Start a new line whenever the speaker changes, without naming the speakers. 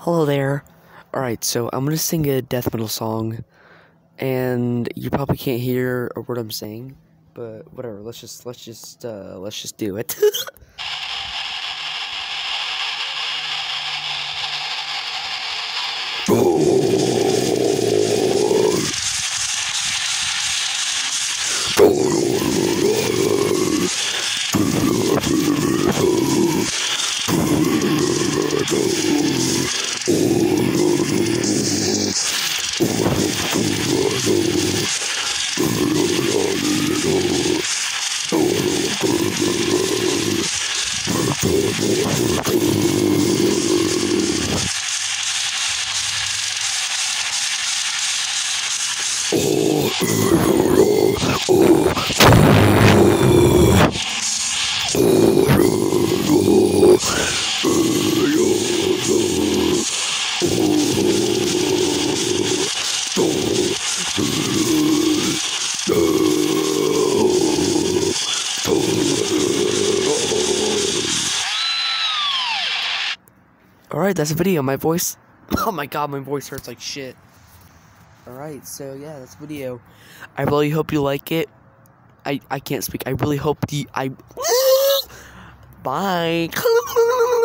Hello there. Alright, so I'm gonna sing a death metal song, and you probably can't hear a word I'm saying, but whatever, let's just do it. Alright, that's a video. My voice, oh my god, my voice hurts like shit. Alright, so yeah, that's a video. I really hope you like it. I can't speak. I really hope bye.